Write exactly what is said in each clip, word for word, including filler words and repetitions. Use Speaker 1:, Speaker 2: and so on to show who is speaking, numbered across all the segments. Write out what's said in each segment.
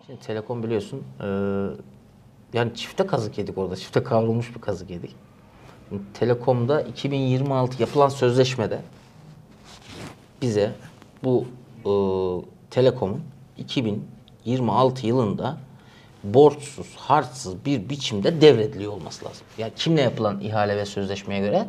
Speaker 1: Şimdi Telekom biliyorsun, e, yani çifte kazık yedik orada, çifte kavrulmuş bir kazık yedik. Şimdi Telekom'da iki bin yirmi altı yapılan sözleşmede bize bu e, Telekom'un iki bin yirmi altı yılında borçsuz, harçsız bir biçimde devrediliyor olması lazım. Yani kimle yapılan ihale ve sözleşmeye göre?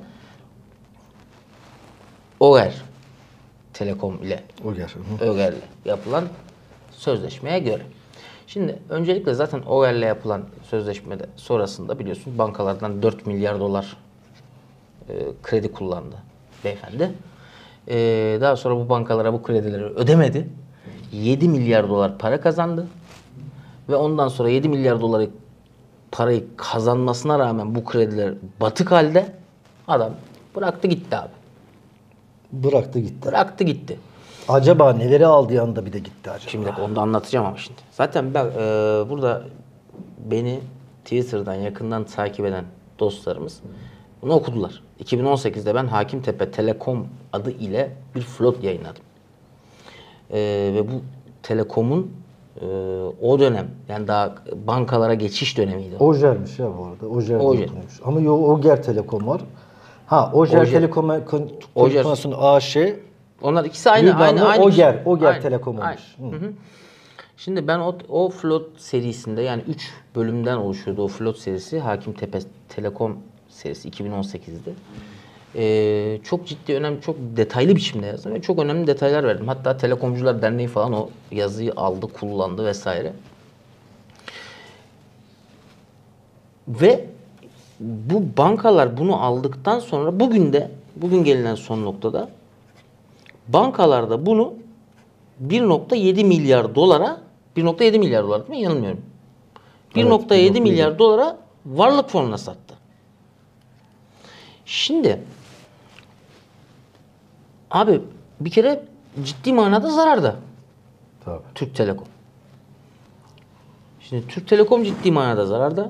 Speaker 1: Oger Telekom ile
Speaker 2: Oger.
Speaker 1: Oger'le yapılan sözleşmeye göre. Şimdi öncelikle zaten Oger'le yapılan sözleşmede sonrasında biliyorsun bankalardan dört milyar dolar e, kredi kullandı beyefendi. E, daha sonra bu bankalara bu kredileri ödemedi. yedi milyar dolar para kazandı. Ve ondan sonra yedi milyar doları parayı kazanmasına rağmen bu krediler batık halde adam bıraktı gitti abi.
Speaker 2: Bıraktı gitti.
Speaker 1: Bıraktı gitti.
Speaker 2: Acaba neleri aldığı anda bir de gitti acaba?
Speaker 1: Şimdi onu da anlatacağım ama şimdi. Zaten ben e, burada beni Twitter'dan yakından takip eden dostlarımız bunu okudular. iki bin on sekizde ben Hakimtepe Telekom adı ile bir flot yayınladım. E, ve bu Telekom'un e, o dönem, yani daha bankalara geçiş dönemiydi.
Speaker 2: Ojer'miş ya bu arada. Ojer.
Speaker 1: Ojer.
Speaker 2: Ama yo, Oger Telekom var. Ha Ojer,
Speaker 1: Ojer.
Speaker 2: Telekom Konfirmasyon A Ş.
Speaker 1: Onlar ikisi aynı aynı aynı.
Speaker 2: Oger, Oger
Speaker 1: aynı,
Speaker 2: Telekom
Speaker 1: aynı.
Speaker 2: olmuş.
Speaker 1: Hı hı. Şimdi ben o, o flot serisinde, yani üç bölümden oluşuyordu o flot serisi. Hakimtepe Telekom serisi iki bin on sekizde. Ee, çok ciddi, önemli, çok detaylı biçimde yazdım ve çok önemli detaylar verdim. Hatta Telekomcular Derneği falan o yazıyı aldı, kullandı vesaire. Ve bu bankalar bunu aldıktan sonra bugün de, bugün gelinen son noktada bankalarda bunu bir nokta yedi milyar dolara, bir nokta yedi milyar dolar değil mi? Yanılmıyorum. bir nokta yedi
Speaker 2: evet,
Speaker 1: milyar dolara varlık fonuna sattı. Şimdi abi bir kere ciddi manada zararda.
Speaker 2: Tabii.
Speaker 1: Türk Telekom. Şimdi Türk Telekom ciddi manada zararda.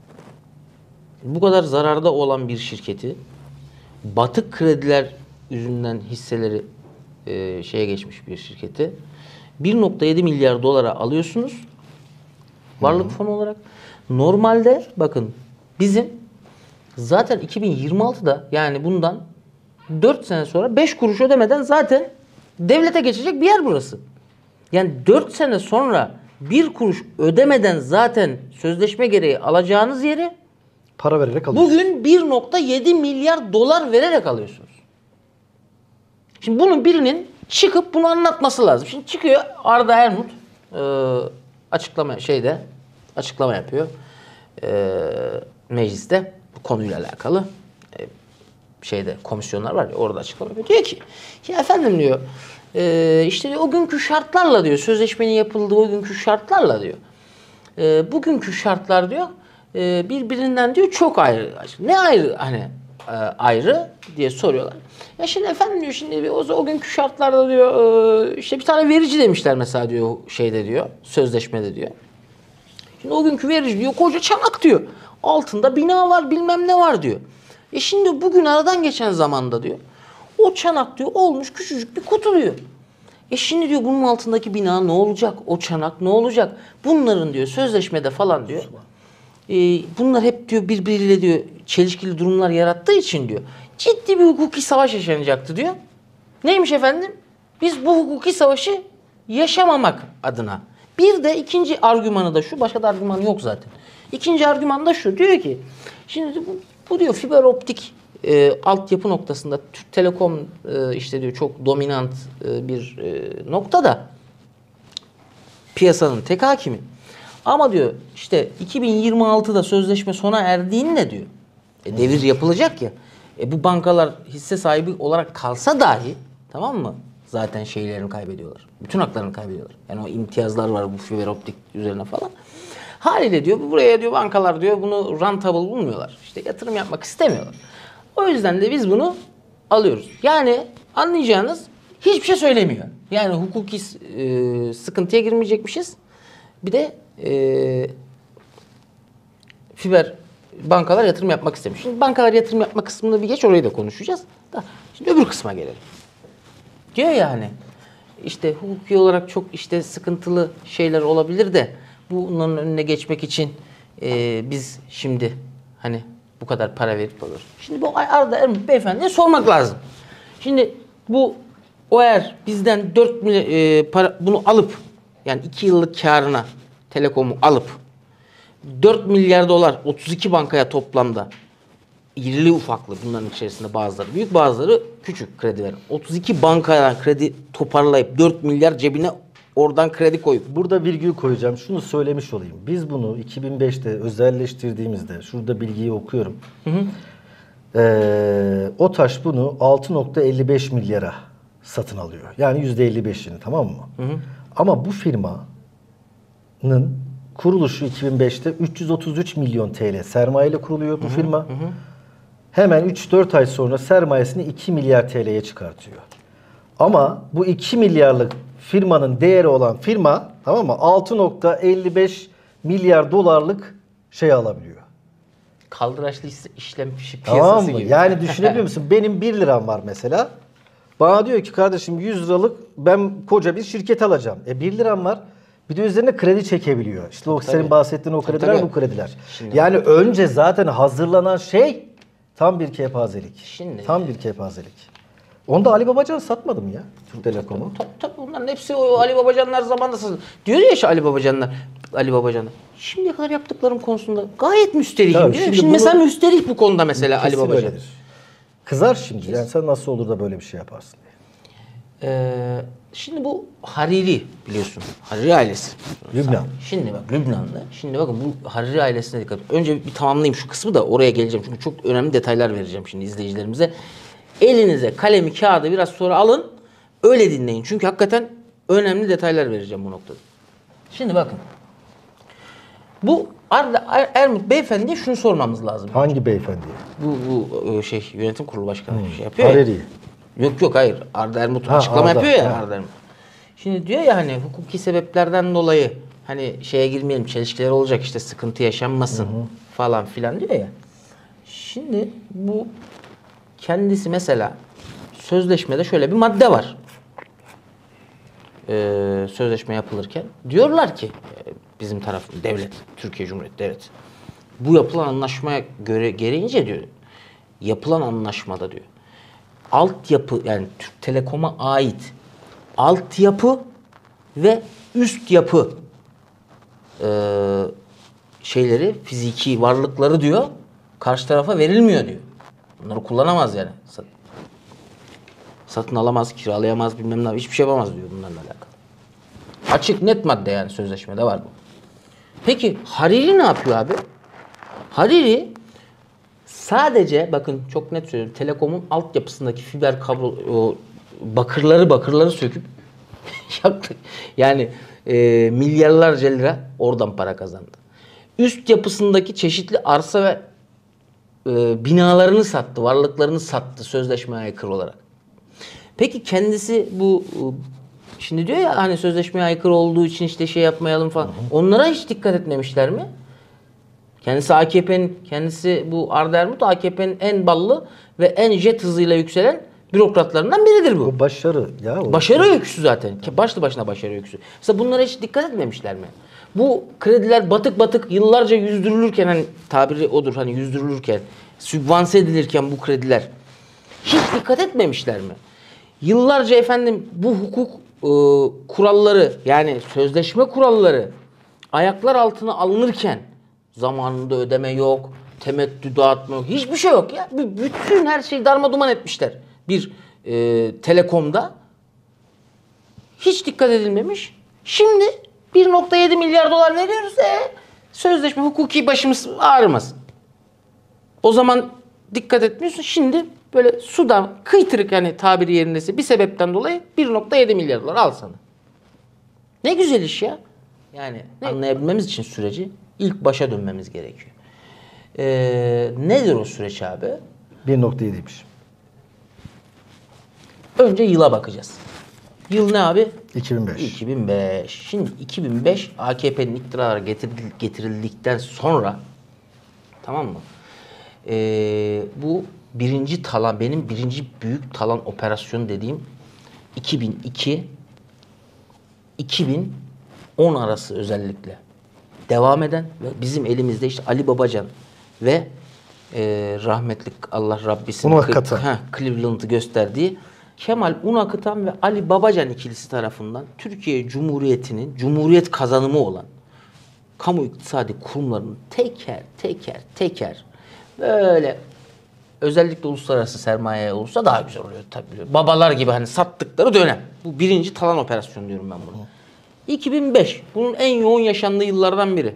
Speaker 1: Bu kadar zararda olan bir şirketi, batık krediler yüzünden hisseleri e, şeye geçmiş bir şirketi bir nokta yedi milyar dolara alıyorsunuz varlık fonu olarak. Normalde bakın bizim zaten iki bin yirmi altıda, yani bundan dört sene sonra beş kuruş ödemeden zaten devlete geçecek bir yer burası. Yani dört sene sonra bir kuruş ödemeden zaten sözleşme gereği alacağınız yeri
Speaker 2: Para vererek alıyorsunuz.
Speaker 1: bugün bir nokta yedi milyar dolar vererek alıyorsunuz. Şimdi bunun birinin çıkıp bunu anlatması lazım. Şimdi çıkıyor Arda Ermut e, açıklama şeyde açıklama yapıyor. E, mecliste bu konuyla alakalı e, şeyde komisyonlar var ya, orada açıklama yapıyor. Diyor ki ya efendim diyor e, işte diyor, o günkü şartlarla diyor, sözleşmenin yapıldığı o günkü şartlarla diyor. E, bugünkü şartlar diyor e, birbirinden diyor çok ayrı. Ne ayrı hani e, ayrı diye soruyorlar. Ya şimdi efendim diyor, şimdi o, o günkü şartlarda diyor e, işte bir tane verici demişler mesela diyor şeyde diyor, sözleşmede diyor. Şimdi o günkü verici diyor koca çanak diyor. Altında bina var, bilmem ne var diyor. E şimdi bugün aradan geçen zamanda diyor o çanak diyor olmuş küçücük bir kutu diyor. E şimdi diyor bunun altındaki bina ne olacak? O çanak ne olacak? Bunların diyor sözleşmede falan diyor. E, bunlar hep diyor birbiriyle diyor çelişkili durumlar yarattığı için diyor ciddi bir hukuki savaş yaşanacaktı diyor. Neymiş efendim? Biz bu hukuki savaşı yaşamamak adına. Bir de ikinci argümanı da şu, başka da argüman yok zaten. İkinci argüman da şu, diyor ki şimdi bu, bu diyor fiber optik e, altyapı noktasında Türk Telekom e, işte diyor çok dominant e, bir e, noktada, piyasanın tek hakimi. Ama diyor işte iki bin yirmi altıda sözleşme sona erdiğinde diyor e, devir yapılacak ya. E, bu bankalar hisse sahibi olarak kalsa dahi, tamam mı? Zaten şeylerini kaybediyorlar. Bütün haklarını kaybediyorlar. Yani o imtiyazlar var bu fiber optik üzerine falan. Haliyle diyor buraya diyor bankalar diyor bunu rentable bulmuyorlar. İşte yatırım yapmak istemiyorlar. O yüzden de biz bunu alıyoruz. Yani anlayacağınız hiçbir şey söylemiyor. Yani hukuki e, sıkıntıya girmeyecekmişiz. Bir de e, fiber bankalar yatırım yapmak istemiş. Şimdi bankalar yatırım yapma kısmını bir geç, orayı da konuşacağız. Da şimdi öbür kısma gelelim. Diyor yani işte hukuki olarak çok işte sıkıntılı şeyler olabilir de bunların önüne geçmek için e, biz şimdi hani bu kadar para verip alıyoruz. Şimdi bu Arda Ermut beyefendiye sormak lazım. Şimdi bu o eğer bizden dört milyar e, para bunu alıp yani iki yıllık karına Telekom'u alıp dört milyar dolar otuz iki bankaya toplamda irili ufaklı bunların içerisinde bazıları büyük bazıları küçük kredi veren. otuz iki bankadan kredi toparlayıp dört milyar cebine oradan kredi koyup.
Speaker 2: Burada virgül koyacağım. Şunu söylemiş olayım. Biz bunu iki bin beşte özelleştirdiğimizde şurada bilgiyi okuyorum. Hı hı. Ee, OTAŞ bunu altı nokta elli beş milyara satın alıyor. Yani yüzde elli beşini, tamam mı? Hı hı. Ama bu firmanın kuruluşu iki bin beşte üç yüz otuz üç milyon T L sermayeyle kuruluyor bu hı hı. firma. Hı hı. Hemen üç dört ay sonra sermayesini iki milyar T L'ye çıkartıyor. Ama bu iki milyarlık firmanın değeri olan firma, tamam mı? altı nokta elli beş milyar dolarlık şey alabiliyor.
Speaker 1: Kaldıraçlı işlem piyasası
Speaker 2: tamam mı?
Speaker 1: gibi.
Speaker 2: Yani düşünebiliyor musun? Benim bir liram var mesela. Bana diyor ki kardeşim yüz liralık ben koca bir şirket alacağım. E bir liram var. Bir de üzerine kredi çekebiliyor. İşte o tabii. Senin bahsettiğin o krediler tabii. bu krediler. Şimdi yani bak. önce zaten hazırlanan şey tam bir kepazelik. Şimdi tam bir kepazelik. Onu da Ali Babacan satmadı mı ya? Türk Telekom'u.
Speaker 1: Tabii tabii bunların hepsi o Ali Babacanlar zamanında satıldı. Diyor ya işte Ali Babacanlar. Ali Babacanlar. Şimdiye kadar yaptıklarım konusunda gayet müsterihim diyor. Şimdi, şimdi mesela müsterih bu konuda mesela Ali Babacan. Öyledir.
Speaker 2: Kızar şimdi. Kesin. Yani sen nasıl olur da böyle bir şey yaparsın diye.
Speaker 1: Ee, şimdi bu Hariri biliyorsun. Hariri ailesi.
Speaker 2: Lübnan.
Speaker 1: Şimdi bak Lübnanlı. Şimdi bakın bu Hariri ailesine dikkat. Önce bir tamamlayayım şu kısmı da oraya geleceğim. Çünkü çok önemli detaylar vereceğim şimdi izleyicilerimize. Elinize kalemi, kağıdı biraz sonra alın. Öyle dinleyin. Çünkü hakikaten önemli detaylar vereceğim bu noktada. Şimdi bakın. Bu Arda Ermut beyefendiye şunu sormamız lazım.
Speaker 2: Hangi beyefendi?
Speaker 1: Bu, bu şey yönetim kurulu başkanı hmm. şey yapıyor
Speaker 2: Hariri.
Speaker 1: ya. Yok yok hayır. Arda Ermut ha, açıklama Arda, yapıyor ya ha. Arda Ermut. Şimdi diyor ya hani hukuki sebeplerden dolayı hani şeye girmeyelim, çelişkiler olacak işte sıkıntı yaşanmasın hı hı. falan filan diyor ya. Şimdi bu kendisi mesela sözleşmede şöyle bir madde var. Ee, sözleşme yapılırken diyorlar ki bizim taraf devlet, Türkiye Cumhuriyeti devlet bu yapılan anlaşmaya göre gereğince diyor yapılan anlaşmada diyor altyapı yani Türk Telekom'a ait altyapı ve üst yapı e, şeyleri fiziki varlıkları diyor karşı tarafa verilmiyor diyor. Bunları kullanamaz yani. Satın alamaz, kiralayamaz, bilmem ne, hiçbir şey yapamaz diyor bunlarla alakalı. Açık, net madde yani sözleşmede var bu. Peki Hariri ne yapıyor abi? Hariri sadece bakın çok net söylüyorum. Telekom'un altyapısındaki fiber kablo o bakırları bakırları söküp yaktık. Yani e, milyarlarca lira oradan para kazandı. Üst yapısındaki çeşitli arsa ve e, binalarını sattı, varlıklarını sattı sözleşmeye aykırı olarak. Peki kendisi bu şimdi diyor ya hani sözleşmeye aykırı olduğu için işte şey yapmayalım falan. Hı hı. Onlara hiç dikkat etmemişler mi? Kendisi A K P'nin kendisi bu Arda Ermut A K P'nin en ballı ve en jet hızıyla yükselen bürokratlarından biridir bu.
Speaker 2: Bu başarı ya. O
Speaker 1: başarı öyküsü zaten. Ki başlı başına başarı öyküsü. Mesela bunlara hiç dikkat etmemişler mi? Bu krediler batık batık yıllarca yüzdürülürken hani tabiri odur hani yüzdürülürken sübvanse edilirken bu krediler hiç dikkat etmemişler mi? Yıllarca efendim bu hukuk e, kuralları yani sözleşme kuralları ayaklar altına alınırken zamanında ödeme yok, temettü dağıtma yok, hiçbir şey yok ya. B- bütün her şeyi darmaduman etmişler bir e, telekomda. Hiç dikkat edilmemiş. Şimdi bir nokta yedi milyar dolar veriyoruz e sözleşme hukuki başımız ağrımasın. O zaman dikkat etmiyorsun. Şimdi böyle sudan kıytırık yani tabiri yerindeyse bir sebepten dolayı bir nokta yedi milyar dolar al sana. Ne güzel iş ya. Yani ne? Anlayabilmemiz için süreci ilk başa dönmemiz gerekiyor. Ee, nedir o süreç abi?
Speaker 2: bir nokta yediymiş.
Speaker 1: Önce yıla bakacağız. Yıl ne abi?
Speaker 2: iki bin beş.
Speaker 1: iki bin beş. Şimdi iki bin beş A K P'nin iktidara getirildikten sonra tamam mı? Ee, bu birinci talan, benim birinci büyük talan operasyonu dediğim iki bin iki iki bin on arası özellikle devam eden ve bizim elimizde işte Ali Babacan ve e, rahmetli Allah Rabbisinin
Speaker 2: Un akıtan.
Speaker 1: Heh, Cleveland'ı gösterdiği Kemal Un Akıtan ve Ali Babacan ikilisi tarafından Türkiye Cumhuriyeti'nin Cumhuriyet kazanımı olan kamu iktisadi kurumlarının teker teker teker böyle özellikle uluslararası sermaye olursa daha güzel oluyor tabii. Babalar gibi hani sattıkları dönem. Bu birinci talan operasyonu diyorum ben bunu. iki bin beş. Bunun en yoğun yaşandığı yıllardan biri.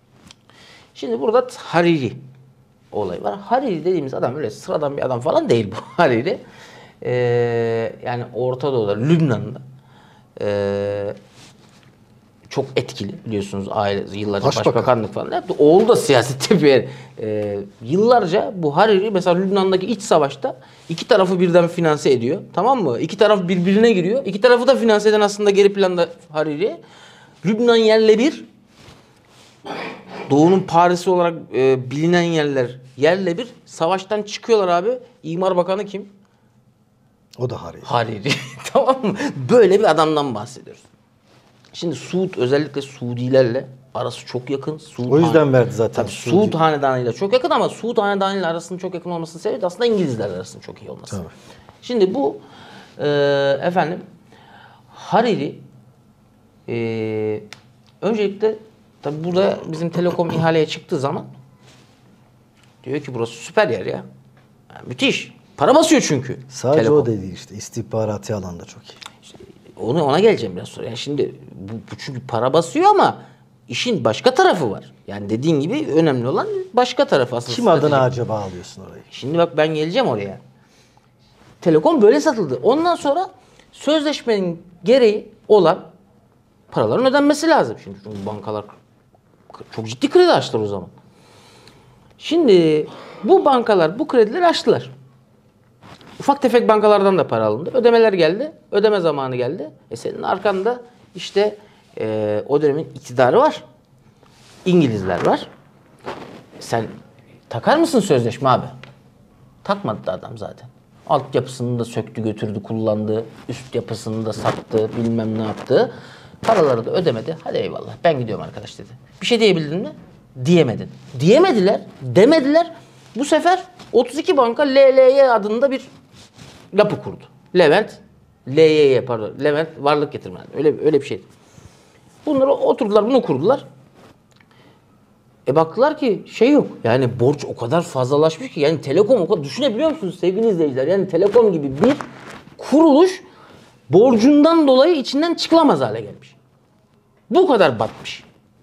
Speaker 1: Şimdi burada Hariri olayı var. Hariri dediğimiz adam öyle sıradan bir adam falan değil bu Hariri. Ee, yani Orta Doğu'da, Lübnan'da ee, çok etkili biliyorsunuz aile yıllarca
Speaker 2: Başbakan.
Speaker 1: başbakanlık falan yaptı. Oğlu da siyasette bir ee, yıllarca bu Hariri mesela Lübnan'daki iç savaşta iki tarafı birden finanse ediyor. Tamam mı? İki taraf birbirine giriyor. İki tarafı da finanse eden aslında geri planda Hariri. Lübnan yerle bir. Doğu'nun Paris'i olarak e, bilinen yerler yerle bir. Savaştan çıkıyorlar abi. İmar Bakanı kim?
Speaker 2: O da Hariri.
Speaker 1: Hariri. Tamam mı? Böyle bir adamdan bahsediyoruz. Şimdi Suud özellikle Suudilerle arası çok yakın. Suud
Speaker 2: O yüzden
Speaker 1: hane-
Speaker 2: verdi zaten.
Speaker 1: Tabii Suud hanedanıyla çok yakın ama Suud hanedanıyla arasının çok yakın olmasının sebebi de aslında İngilizlerle arasının çok iyi olması.
Speaker 2: Tabii.
Speaker 1: Şimdi bu e, efendim Hariri e, öncelikle tabii burada bizim Telekom ihaleye çıktığı zaman diyor ki burası süper yer ya. Yani müthiş. Para basıyor çünkü.
Speaker 2: Sadece
Speaker 1: Telekom.
Speaker 2: o da değil işte. İstihbarati alanda çok iyi.
Speaker 1: Onu ona geleceğim biraz sonra. Yani şimdi bu, bu çünkü para basıyor ama işin başka tarafı var. Yani dediğin gibi önemli olan başka tarafı aslında.
Speaker 2: Kim
Speaker 1: stratejik.
Speaker 2: adına acaba alıyorsun orayı?
Speaker 1: Şimdi bak ben geleceğim oraya. Telekom böyle satıldı. Ondan sonra sözleşmenin gereği olan paraların ödenmesi lazım. Şimdi çünkü bankalar çok ciddi kredi açtılar o zaman. Şimdi bu bankalar bu kredileri açtılar. Ufak tefek bankalardan da para alındı. Ödemeler geldi. Ödeme zamanı geldi. E senin arkanda işte e, o dönemin iktidarı var. İngilizler var. Sen takar mısın sözleşme abi? Takmadı da adam zaten. Altyapısını da söktü götürdü kullandı. Üst yapısını da sattı bilmem ne yaptı. Paraları da ödemedi. Hadi eyvallah ben gidiyorum arkadaş dedi. Bir şey diyebildin mi? Diyemedin. Diyemediler. Demediler. Bu sefer otuz iki banka L L Y adında bir yapı kurdu. Levent L Y Y pardon. Levent Varlık Yatırımı. Öyle öyle bir şeydi. Bunları oturdular bunu kurdular. E baktılar ki şey yok. Yani borç o kadar fazlalaşmış ki yani Telekom o kadar düşünebiliyor musunuz sevgili izleyiciler? Yani Telekom gibi bir kuruluş borcundan dolayı içinden çıkılamaz hale gelmiş. Bu kadar batmış.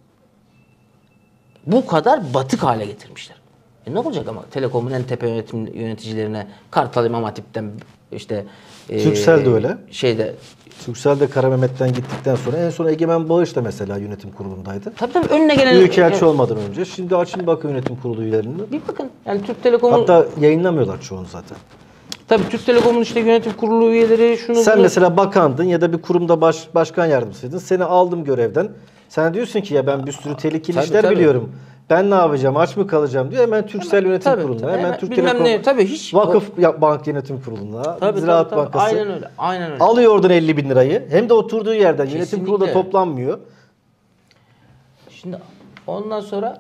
Speaker 1: Bu kadar batık hale getirmişler. E ne olacak ama Telekom'un en tepe yönetim yöneticilerine Kartal İmam Hatip'ten işte e,
Speaker 2: Turkcell de öyle.
Speaker 1: Şeyde
Speaker 2: Turkcell de Kara Mehmet'ten gittikten sonra en son Egemen Bağış da mesela yönetim kurulundaydı.
Speaker 1: tabii tabii önüne gelen
Speaker 2: Büyükelçi olmadan önce. Şimdi açın bakın yönetim kurulu üyelerinin.
Speaker 1: bir bakın yani Türk Telekom'un
Speaker 2: Hatta yayınlamıyorlar çoğunu zaten.
Speaker 1: tabii Türk Telekom'un işte yönetim kurulu üyeleri şunu
Speaker 2: Sen
Speaker 1: bunu-
Speaker 2: mesela bakandın ya da bir kurumda baş, başkan yardımcısıydın. Seni aldım görevden. Sen diyorsun ki ya ben bir sürü tehlikeli
Speaker 1: Tabii,
Speaker 2: işler
Speaker 1: tabii.
Speaker 2: biliyorum. Ben ne yapacağım? Aç mı kalacağım diyor. Hemen Turkcell Yönetim
Speaker 1: tabii,
Speaker 2: Kurulu'na,
Speaker 1: tabii.
Speaker 2: hemen
Speaker 1: Hemen
Speaker 2: Türk
Speaker 1: bilmem
Speaker 2: Telekom
Speaker 1: ne, tabii hiç-
Speaker 2: Vakıf ya- Bank Yönetim Kurulu'na,
Speaker 1: Tabii,
Speaker 2: Ziraat
Speaker 1: tabii, tabii.
Speaker 2: Bankası.
Speaker 1: Aynen öyle. Aynen öyle.
Speaker 2: Alıyor oradan elli bin lirayı. Hem de oturduğu yerden. Yönetim
Speaker 1: Kesinlikle.
Speaker 2: kurulu da toplanmıyor.
Speaker 1: Şimdi ondan sonra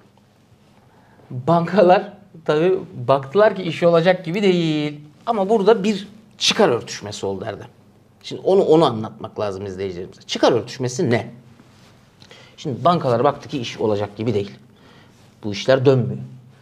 Speaker 1: bankalar tabii baktılar ki iş olacak gibi değil. Ama burada bir çıkar örtüşmesi oldu Erdem. Şimdi onu onu anlatmak lazım izleyicilerimize. Çıkar örtüşmesi ne? Şimdi bankalar baktı ki iş olacak gibi değil. Bu işler dönmüyor.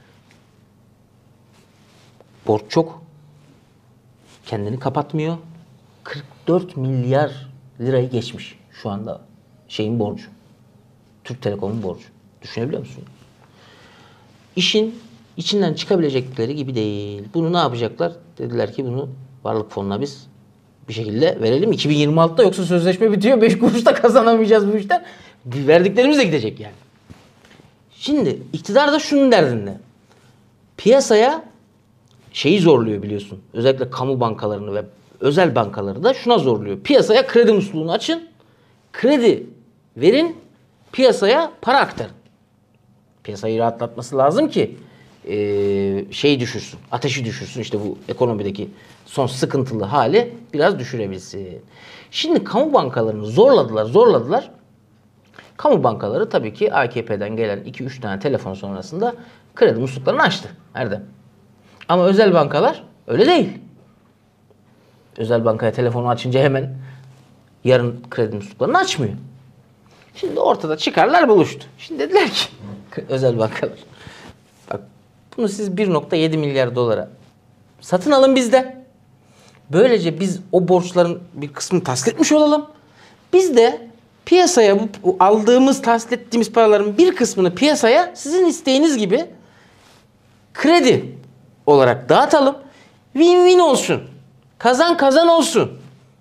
Speaker 1: Borç çok. Kendini kapatmıyor. kırk dört milyar lirayı geçmiş şu anda şeyin borcu. Türk Telekom'un borcu. Düşünebiliyor musun? İşin içinden çıkabilecekleri gibi değil. Bunu ne yapacaklar? Dediler ki bunu varlık fonuna biz bir şekilde verelim. iki bin yirmi altıda yoksa sözleşme bitiyor. beş kuruş da kazanamayacağız bu işten. Verdiklerimiz de gidecek yani. Şimdi iktidar da şunun derdinde. Piyasaya şeyi zorluyor biliyorsun. Özellikle kamu bankalarını ve özel bankaları da şuna zorluyor. Piyasaya kredi musluğunu açın. Kredi verin. Piyasaya para aktarın. Piyasayı rahatlatması lazım ki e, şeyi düşürsün. Ateşi düşürsün. İşte bu ekonomideki son sıkıntılı hali biraz düşürebilsin. Şimdi kamu bankalarını zorladılar, zorladılar. Kamu bankaları tabii ki A K P'den gelen iki üç tane telefon sonrasında kredi musluklarını açtı. Erdem. Ama özel bankalar öyle değil. Özel bankaya telefonu açınca hemen yarın kredi musluklarını açmıyor. Şimdi ortada çıkarlar buluştu. Şimdi dediler ki özel bankalar, bak bunu siz bir nokta yedi milyar dolara satın alın bizden. Böylece biz o borçların bir kısmını tahsil etmiş olalım. Biz de piyasaya bu, bu aldığımız, tahsil ettiğimiz paraların bir kısmını piyasaya sizin isteğiniz gibi kredi olarak dağıtalım. Win-win olsun. Kazan kazan olsun.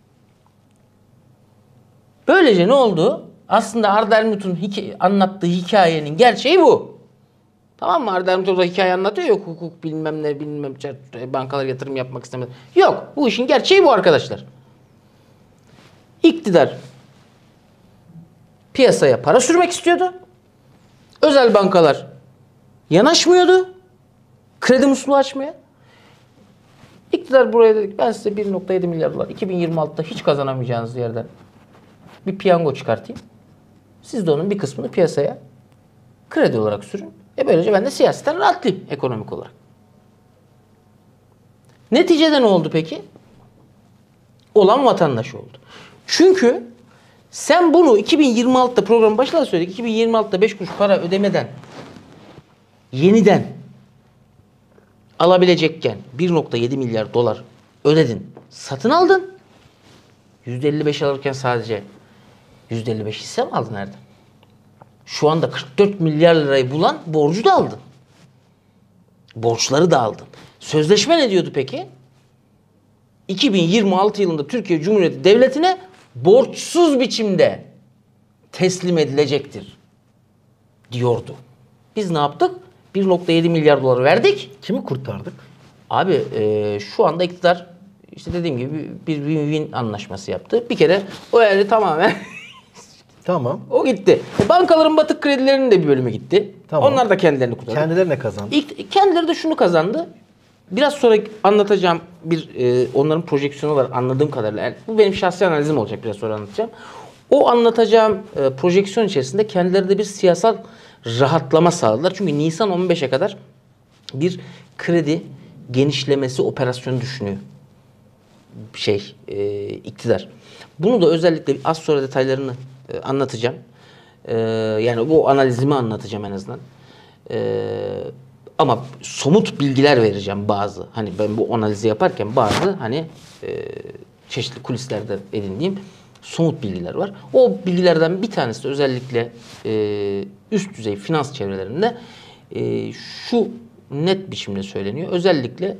Speaker 1: Böylece ne oldu? Aslında Arda Ermut'un hikaye, anlattığı hikayenin gerçeği bu. Tamam mı? Arda Ermut orada hikaye anlatıyor. Yok hukuk bilmem ne bilmem bankalar yatırım yapmak istemedi. Yok. Bu işin gerçeği bu arkadaşlar. İktidar piyasaya para sürmek istiyordu. Özel bankalar yanaşmıyordu. Kredi musluğu açmaya. İktidar buraya dedik ben size bir nokta yedi milyar dolar iki bin yirmi altıda hiç kazanamayacağınız yerden bir piyango çıkartayım. Siz de onun bir kısmını piyasaya kredi olarak sürün. E böylece ben de siyasetten rahatlayayım ekonomik olarak. Neticede ne oldu peki? Olan vatandaş oldu. Çünkü sen bunu iki bin yirmi altıda programın başında da söyledik. iki bin yirmi altıda beş kuruş para ödemeden yeniden alabilecekken bir nokta yedi milyar dolar ödedin. Satın aldın. yüzde elli beş alırken sadece yüzde elli beş hisse mi aldın Erdem? Şu anda kırk dört milyar lirayı bulan borcu da aldın. Borçları da aldın. Sözleşme ne diyordu peki? iki bin yirmi altı yılında Türkiye Cumhuriyeti Devleti'ne borçsuz biçimde teslim edilecektir diyordu. Biz ne yaptık? bir nokta yedi milyar doları verdik.
Speaker 2: Kimi kurtardık?
Speaker 1: Abi e, şu anda iktidar işte dediğim gibi bir win-win anlaşması yaptı. Bir kere o elde tamamen
Speaker 2: Tamam.
Speaker 1: o gitti. E, bankaların batık kredilerinin de bir bölümü gitti.
Speaker 2: Tamam.
Speaker 1: Onlar da kendilerini kurtardı.
Speaker 2: Kendileri ne kazandı?
Speaker 1: İlk, kendileri de şunu kazandı. Biraz sonra anlatacağım bir e, onların projeksiyonu var anladığım kadarıyla. Yani bu benim şahsi analizim olacak, biraz sonra anlatacağım. O anlatacağım e, projeksiyon içerisinde kendileri de bir siyasal rahatlama sağladılar. Çünkü Nisan on beşe kadar bir kredi genişlemesi operasyonu düşünüyor şey e, iktidar. Bunu da özellikle az sonra detaylarını e, anlatacağım. E, yani bu analizimi anlatacağım en azından. E, ama somut bilgiler vereceğim bazı. Hani ben bu analizi yaparken bazı hani e, çeşitli kulislerde edindiğim somut bilgiler var. O bilgilerden bir tanesi de özellikle e, üst düzey finans çevrelerinde e, şu net biçimde söyleniyor. Özellikle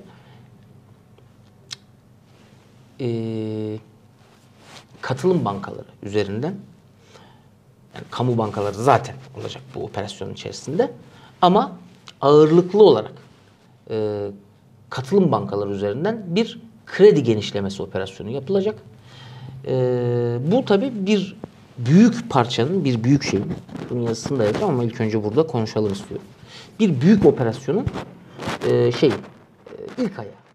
Speaker 1: e, katılım bankaları üzerinden, yani kamu bankaları zaten olacak bu operasyonun içerisinde, ama ağırlıklı olarak e, katılım bankaları üzerinden bir kredi genişlemesi operasyonu yapılacak. E, bu tabii bir büyük parçanın, bir büyük şeyin, bunun yazısını da yapacağım ama ilk önce burada konuşalım istiyorum. Bir büyük operasyonun e, şey, e, ilk ayağı.